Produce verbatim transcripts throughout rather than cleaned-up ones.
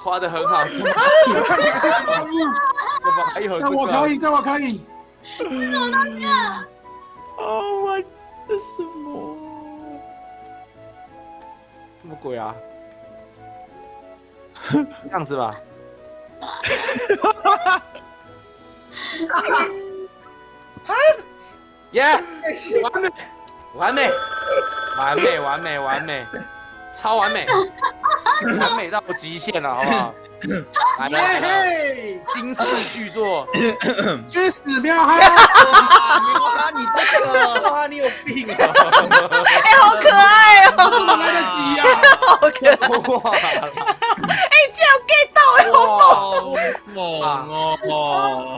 画的很好，怎么我看起来是动物， 怎么还有这我可以，这我可以。 哦，我这什么？ 什么鬼啊？这样子吧。耶！完美，完美，完美，完美，完美，超完美，完美到极限了，好不好？来来来， 耶！ 惊世巨作， 去死喵哈！ 哇，你这个， 哇，你有病啊！ 哎，好可爱哦， 怎么来得及啊？ 好可爱！ 哇， 哎，竟然有 get 到哎，好猛！ 猛哦！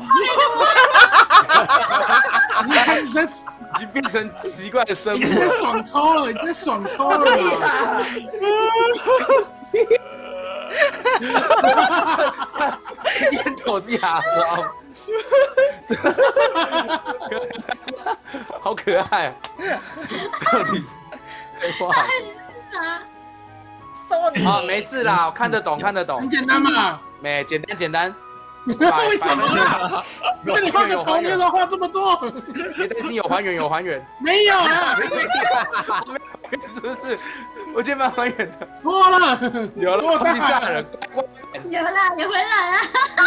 已经开始在， 已经变成奇怪的生物已经在了。 爽抽了，已经在爽抽了啦！ 烟头是牙刷，好可爱啊！到底是废话啊？没事啦，我看得懂，看得懂很，简单嘛。 没简单简单。 为什么啦？ 有这你画个头，你为什么画这么多？ 别担心，有还原，有还原， 没有啊， 是不是？我觉得蛮还原的。 错了， 有了， 错超级吓了， 人， 有啦，有回来了。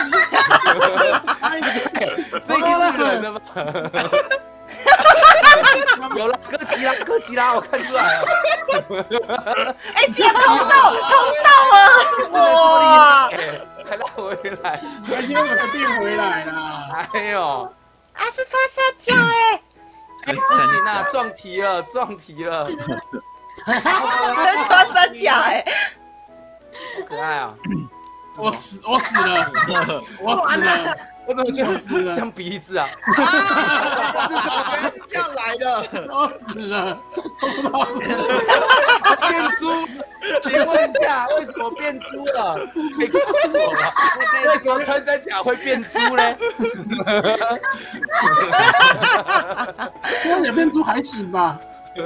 这个是人的吗？有了，哥吉拉，哥吉拉，我看出来了。 哎，竟然通到，通到了！哇！ 还拉回来， 还是我才变回来啦。 哎呦， 啊，是穿三角哎！ 不行啊，撞题了，撞题了， 穿三角哎！ 好可爱啊！ 我死，我死了，我死了， 我怎么觉我死了得像鼻子啊？ 原来是这样来的。 我死了，我不知道是变猪？请问一下，为什么变猪了？可以告诉我吗？为什么穿山甲会变猪嘞？ 这样也变猪还行吧？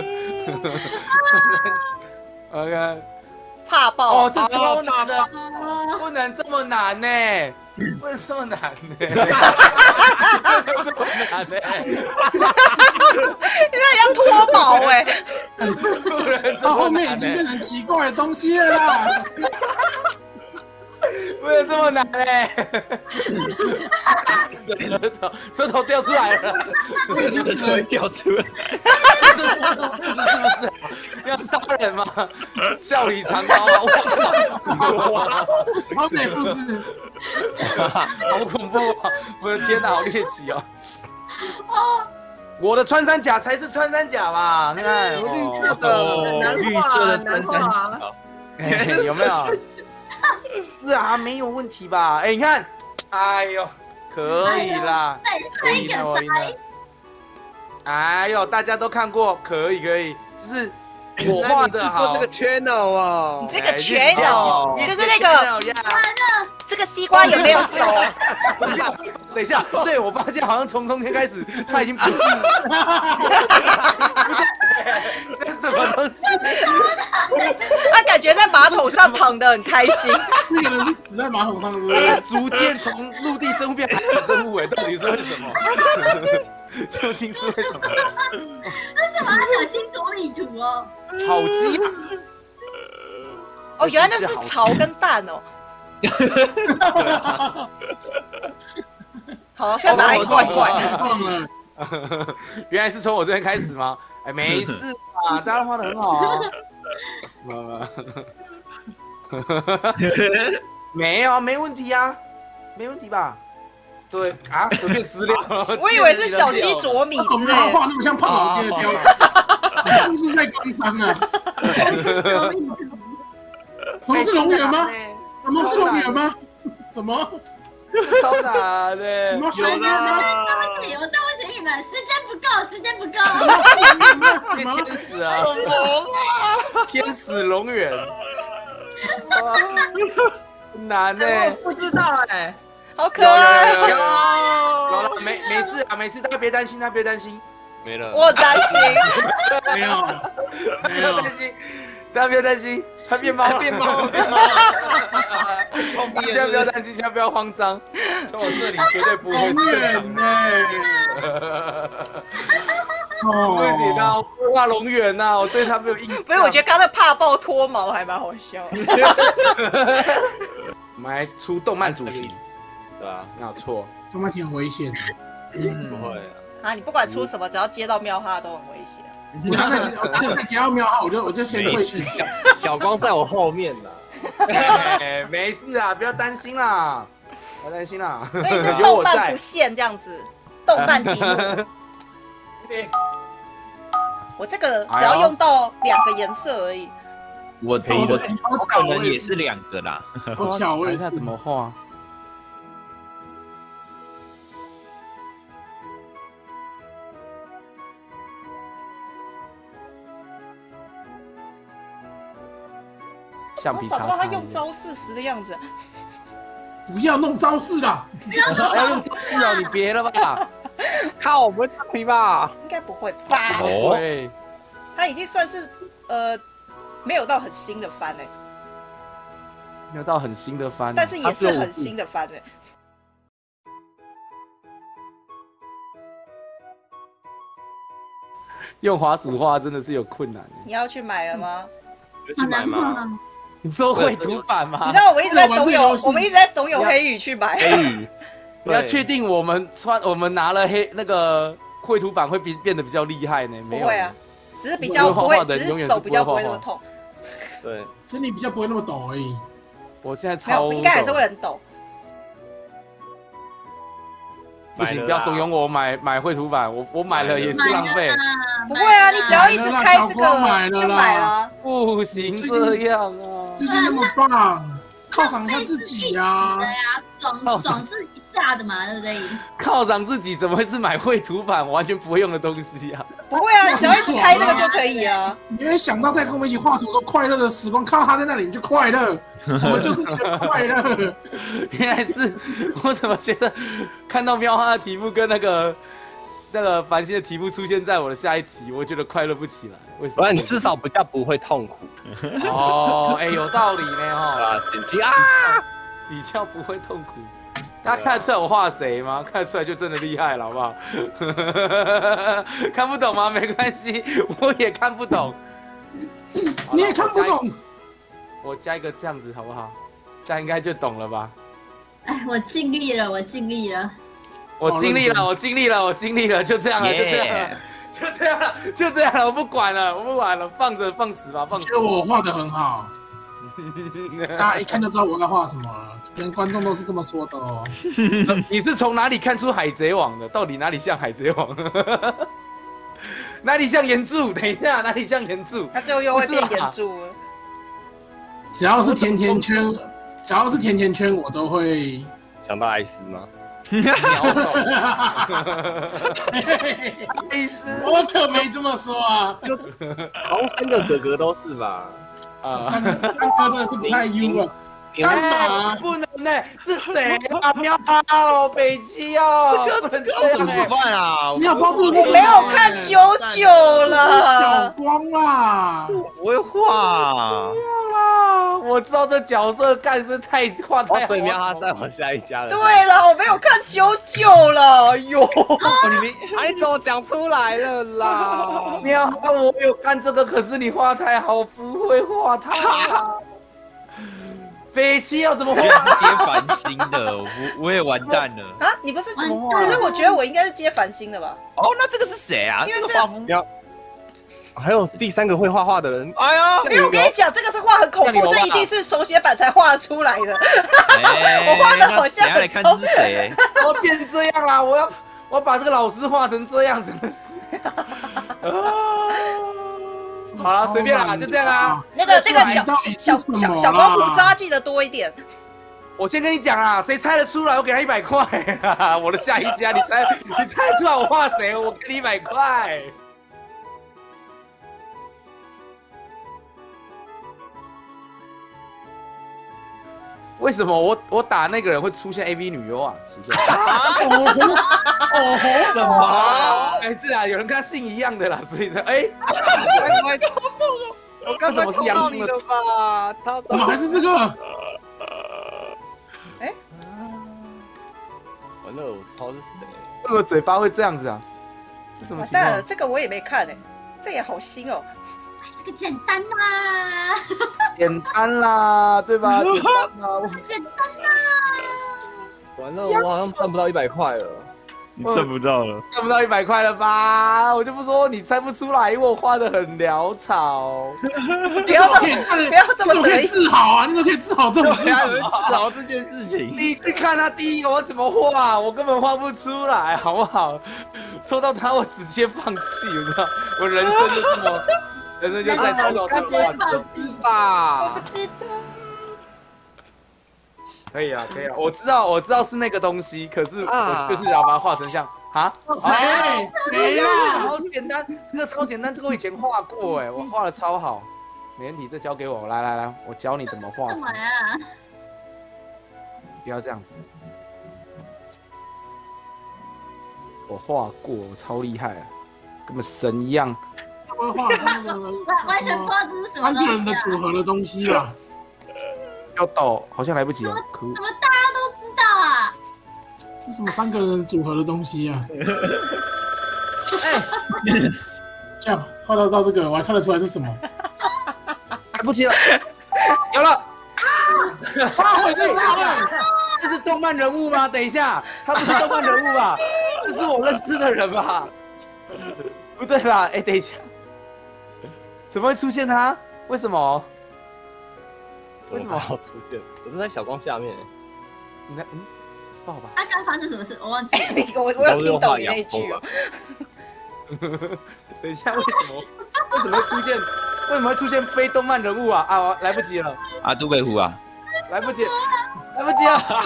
OK， 怕爆哦，这超难的，不能这么难呢，不能这么难呢，不能这么难呢， 那要脱毛哎！ 不能这到后么难面已经变呢， 成奇怪的东西了啦。 不能这么难嘞，舌头舌头掉出来了， 那个就这会掉出来。 是不是？是不是？要杀人吗？笑里藏刀啊！我靠！ 完美复制， 好恐怖啊！我的天哪，好猎奇哦！我的穿山甲才是穿山甲吧？你看， 有绿哦色的， 绿色的穿山甲， 哎有没有？是啊，没有问题吧？哎，你看，哎呦，可以啦， 再我赢了，我赢再了。哎呦，大家都看过，可以可以，就是我画的好。 这个 channel 啊你，这个拳头哎就是那个呀。 这个西瓜有没有熟？ 等一下，对我发现好像从中间开始，他已经不是。这是什么东西？ 他感觉在马桶上躺得很开心。 那个人是死在马桶上，是不是？ 逐渐从陆地生物变海洋生物，哎，到底是为什么？究竟是为什么？ 为什么要小心狗理图哦？ 好鸡啊！ 哦，原来那是巢跟蛋哦。好像哪里怪怪的。 放了， 原来是从我这边开始吗？哎，没事啊，大家画的很好啊。没有，没问题啊，没问题吧？对啊，随便撕裂。 我以为是小鸡啄米我们之类的。 画那么像胖老爹的雕像，是不是在工伤啊？什么是龙源吗？怎么是龙源吗？怎么？ 超难的。 什么有龙源吗？ 啦， 对不起，我对不起你们，时间不够，时间不够。 什么？ 天使啊，天使龙源，哇很难呢。 不知道哎， 好可爱有有有有哦！ 有了，没没事啊，没事，大家别担心，大家别担心， 没了。 我担心。 没有， 大家不没有要。担心，大家不要担心，他变猫了， 变猫变猫， 千万不要担心，千万不要慌张，从我这里绝对不会是正常的。不行啊，我不怕龙源呐，我对他没有印象。 所以我觉得刚才怕爆脱毛还蛮好笑。 我们来出动漫主题， 对啊， 没有错。 动漫挺很危险的。 不会啊。 啊，你不管出什么，只要接到喵哈都很危险。 我刚才我接到喵哈，我就我就先退去。 小小光在我后面呢。 哎，没事啊，不要担心啦，不要担心啦。 所以是动漫不限这样子，动漫题目。我这个只要用到两个颜色而已。 我我我可能也是两个啦。 我巧，我看一下怎么画。橡皮擦。 我找不到他用招式时的样子。 不要弄招式啦！ 不要用招式哦，你别了吧。 靠，我不会打你吧？ 应该不会吧？ 哦， 他已经算是呃没有到很新的番哎， 没有到很新的番， 但是也是很新的番哎。 用滑鼠画真的是有困难。 你要去买了吗？ 去买吗？ 你说绘图版吗？ 你知道我一直在怂恿，我们一直在怂恿黑羽去买。 黑羽， 你要确定我们穿我们拿了黑那个绘图版会变变得比较厉害呢？没有， 不会啊，只是比较不会，只是手比较不会那么痛。 对， 身体比较不会那么抖而已。 我现在超应该还是会很抖。 不行，不要怂恿我买买绘图版，我我买了也是浪费。 不会啊，你只要一直开这个就买了。 不行这样啊， 就是那么棒，犒赏一下自己啊！ 对啊，爽爽是一下的嘛，对不对？ 犒赏自己怎么会是买绘图版？我完全不会用的东西啊！ 不会啊，你只要一直开那个就可以啊。 你会想到在跟我们一起画图的时候快乐的时光，看到他在那里你就快乐，我们就是你的快乐。 原来是，我怎么觉得看到喵哈的题目跟那个那个繁星的题目出现在我的下一题，我觉得快乐不起来。为什么？ 不然你至少比较不会痛苦。 哦，哎、欸，有道理呢哈。 啊，减轻啊， 比较不会痛苦。大家看得出来我画谁吗？看得出来就真的厉害了，好不好？看不懂吗？没关系，我也看不懂。 你也看不懂。 我加一个这样子好不好？这样应该就懂了吧？ 哎，我尽力了，我尽力了。 我尽力了，我尽力了，我尽力了，就这样了， yeah. 就这样了，就这样了，就这样了，我不管了，我不管了，放着放死吧，放死。 觉得我画的很好，大家一看就知道我在画什么了，连观众都是这么说的哦。 你是从哪里看出海贼王的？到底哪里像海贼王？哪里像岩柱？等一下，哪里像岩柱？ 他最后又会变岩柱了。 只要是甜甜圈，只要是甜甜圈，我都会想到艾斯吗？ 鸟狗， 艾斯，我可没这么说啊。 就好像三个哥哥都是吧？ 啊，三哥真的是不太优了。干嘛？ 不能呢？是谁啊？喵哈哦，北七哦，不能这样吃饭啊！ 你要包住是没有看九九了， 小光啦， 我会画。 我知道这角色干是太画太好， 所以喵哈在我下一家了。 对了，我没有看九九了，哟， 你没， 你怎么讲出来了啦？ 喵哈，我有看这个，可是你画太好，不会画它。北七要怎么画？ 是接繁星的，我我也完蛋了啊！你不是怎么画？可是我觉得我应该是接繁星的吧？ 哦，那这个是谁啊？ 因为这个画风要。还有第三个会画画的人， 哎呀！ 因为我跟你讲，这个是画很恐怖，这一定是手写版才画出来的。我画的好像很看这是谁？ 我变这样啦！我要我要把这个老师画成这样，真的是。好了，随便啦，就这样啦。 那个那个小小小小光胡渣记得多一点。 我先跟你讲啊，谁猜得出来，我给他一百块。我的下一家，你猜你猜出来我画谁，我给你一百块。为什么我我打那个人会出现 A V 女优啊？奇怪。 哦吼，什么？ 没事啊，有人跟他姓一样的啦，所以才哎。 我刚什么是杨兄的吧？他怎么还是这个？ 哎， 完了，我操是谁？ 为什么嘴巴会这样子啊？这什么情完蛋了， 况？ 这个我也没看哎，这也好新哦。 这个简单啦， 简单啦，对吧？简单啦。 简单啦。 完了，我好像赚不到一百块了。 你赚不到了。 赚不到一百块了吧？我就不说你猜不出来，因为我画的很潦草。 不要这可以么这不要这么你怎么可以得意。 治好啊？你怎么可以治好这种事对啊，有情人？治疗这件事情。 你去看他第一个我怎么画，我根本画不出来，好不好？抽到他我直接放弃，我知道，我人生就这么，人生就在抽到他画的。 吧不？知道。 可以啊，可以啊，我知道，我知道是那个东西，可是啊我就是要把它画成像啊， 谁谁啦？ 超简单，这个超简单，这个我以前画过哎，我画的超好，没问题，这交给我，来来来，我教你怎么画干，嘛呀？ 不要这样子，我画过，我超厉害啊，跟个神一样， 会画是那个完完全不知道这是什么三个人的东西啊！ 组合的东西吧？ 要抖，好像来不及了，可恶怎么大家都知道啊？ 是什么三个人组合的东西啊？ 哎， 这样画到到这个，我还看得出来是什么？ 来不及了，有了。 啊，我这是这是动漫人物吗？等一下，他不是动漫人物吧？这是我认识的人吧？不对吧？哎、等一下，怎么会出现他？为什么？为什么要出现？我是在小光下面。 你看，嗯，不好吧？ 他刚发生什么事？我忘记了。 你我我有听懂你那一句哦。 等一下，为什么？为什么会出现？为什么会出现非动漫人物啊？啊，我来不及了， 啊，杜北湖啊， 来不及，来不及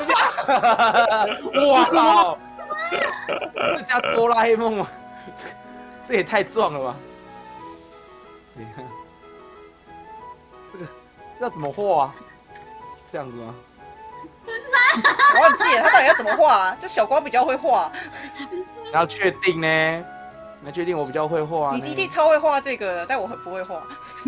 了！哇操！这家哆啦 A 梦吗？这这也太壮了吧！你看，这个要怎么画啊？这样子吗？ 我忘记了他到底要怎么画啊？这小光比较会画， 你要确定呢？你要确定我比较会画呢？ 你弟弟超会画这个的，但我很不会画。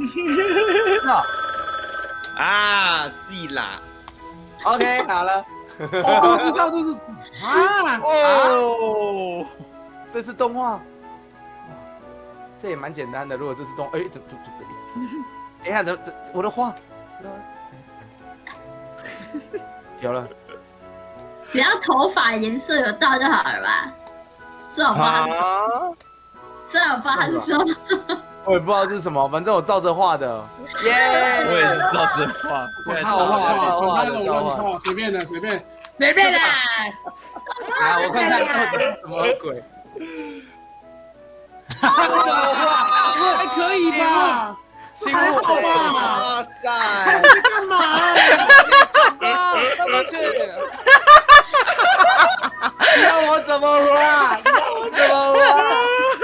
那啊，是啦， OK 好了。 我不知道这是什么啊！ 哦，这是动画，这也蛮简单的。如果这是动，哎、怎怎怎等一下，怎怎我的画，有了， 只要头发颜色有到就好了吧？虽然我不知道它是， 啊！ 虽然我不知道它是什么， 我也不知道这是什么，反正我照着画的，耶、 我也是照着画， 我对操我画画画，管他的我乱错，随便的随便随便的。 啊，我看看到底是什么鬼？ 还可以吧？ 亲还好我， 吧？ 哇塞， 在干嘛？ 啊，上不去。 你要我怎么画？你要我怎么画？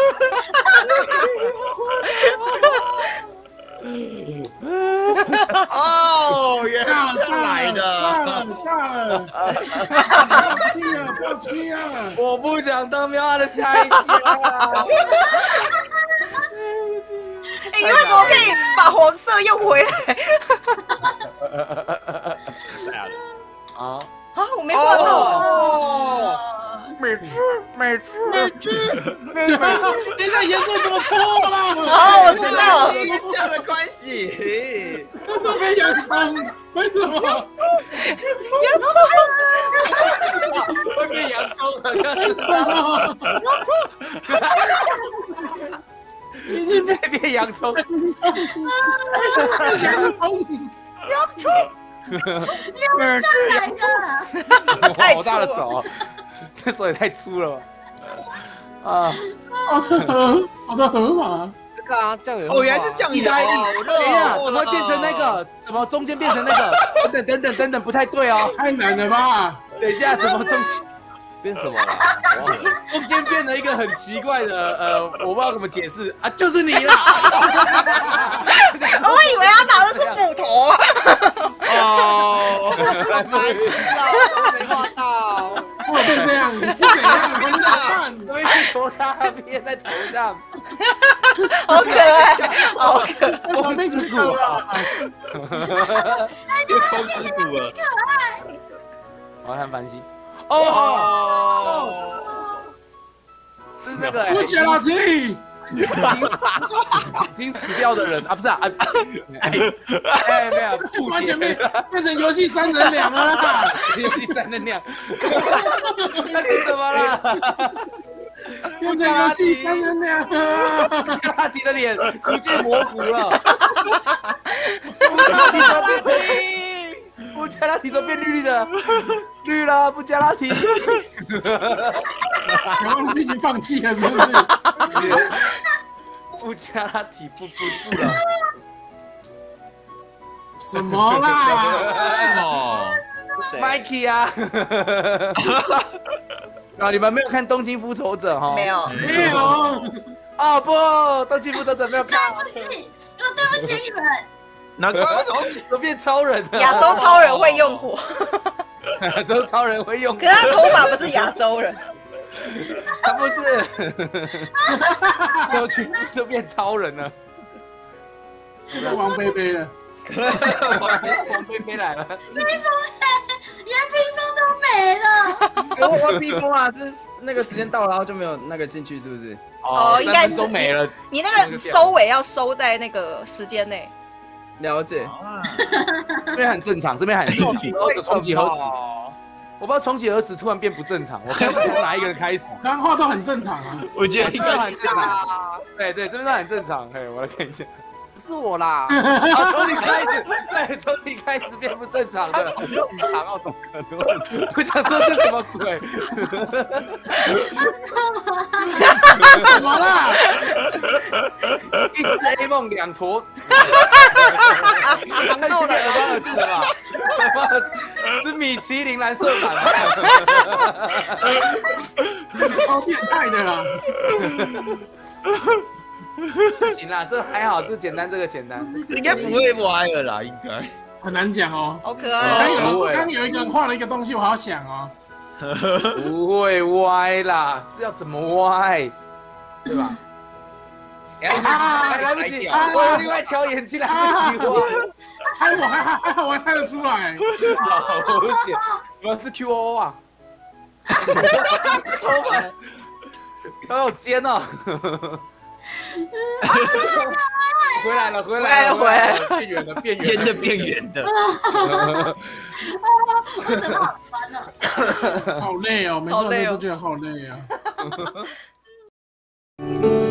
哦，原炸了来是这样来炸的， 了炸了！爆气了爆气了！ 我不想当喵啊的下一家。 哎，你为什么可以把黄色用回来？ 啊， 啊，我没画到啊。 哦，每次每次每次， 等一下颜色怎么错了？ 哦，我知道了。 因为这样的关系， 为什么变洋葱？为什么？ 会变洋葱了， 为什么？ 你直接变洋葱， 为什么变洋葱？ 哪个？ 哇，好大的手啊，这手也太粗了吧！啊， 好的河，好的河马。 这个啊，酱油。 哦，原来是酱油啊！我等一下，怎么会变成那个？怎么中间变成那个？等等等等等等，不太对哦。 太难了吧？ 等一下，怎么中间变什么了？我忘了。 中间变了一个很奇怪的呃，我不知道怎么解释啊，就是你啦！ 我以为他拿的是斧头啊。 哦， 来不及了，没画到。 怎么变这样？你是怎样？你怎样？ 都一直拖大便在头上， 好可爱，好可爱。 为什么变成这样了？ 被风之谷了， 我要看繁星。哦，这是那个不加拉提， 已经死掉的人啊，不是啊，哎哎没有， 完全变变成游戏三人两了啦！ 游戏三人两，那你怎么了？ 变成游戏三人两了！ 加拉提的脸逐渐模糊了，布加拉提都变成，布加拉提都变绿绿的，绿了，布加拉提。 我忘记已经放弃了，是不是？ 布加拉提不不不了。 什么啦？ 哦 Mikey 啊！啊，你们没有看《东京复仇者》哈？ 没。有， 没有， 哦不，《东京复仇者》没有看， 对不起，我对不起你们。 难怪为什么都变超人了。 亚洲超人会用火， 亚洲超人会用， 可是他头发不是亚洲人。 他不是，都全部都变超人了。 变成王贝贝了。 王菲菲来了， 披风嘞，连披风都没了。 哎我玩披风啊，是那个时间到了，然后就没有那个进去，是不是？ 哦应该是都没了。 你那个收尾要收在那个时间内。 了解。 这边很正常，这边很正常。都是从几何时？我不知道从几何时突然变不正常，我看不出哪一个人开始。 刚刚画照很正常啊。 我觉得应该很正常。对对，这边都很正常。嘿，我来看一下。 不是我啦， 啊，从你开始，对，从你开始变不正常的， 就很长哦，怎么可能？ 我想说这什么鬼？ 什么啦？ 一只 A 梦，两坨，太去变二八二四了吧？二八二四是米其林蓝色版这个超变态的啦！ 这行啦，这还好，这简单，这个简单，这应该不会歪了啦，应该。 很难讲哦。 好可刚爱哦。 有刚有一个人画了一个东西，我好想哦。 不会歪啦，是要怎么歪，对吧？ 啊来不及， 啊我有另外一条眼睛来不及歪， 还我还还还好，我还猜得出来。 好险！原来是 Q O O 啊！头发好有尖哦！回来了，回来了， 回来了变圆了，变圆尖的变圆的。 我怎么好酸呢？ 好累哦，每次我都觉得好累啊。